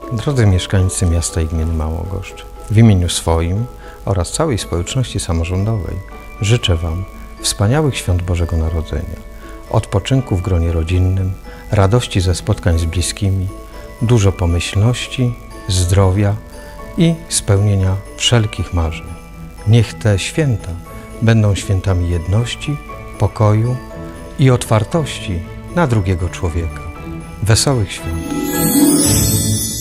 Drodzy mieszkańcy miasta i gminy Małogoszcz, w imieniu swoim oraz całej społeczności samorządowej życzę Wam wspaniałych świąt Bożego Narodzenia, odpoczynku w gronie rodzinnym, radości ze spotkań z bliskimi, dużo pomyślności, zdrowia i spełnienia wszelkich marzeń. Niech te święta będą świętami jedności, pokoju i otwartości na drugiego człowieka. Wesołych świąt!